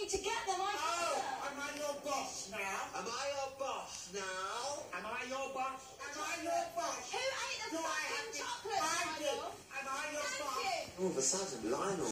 you to get them. Am I your boss now? Am I your boss now? Am I your boss? Am I your boss? Who ate the Do I fucking have to- chocolates, I my did. love? Am I your Thank boss? you. All of a sudden, Lionel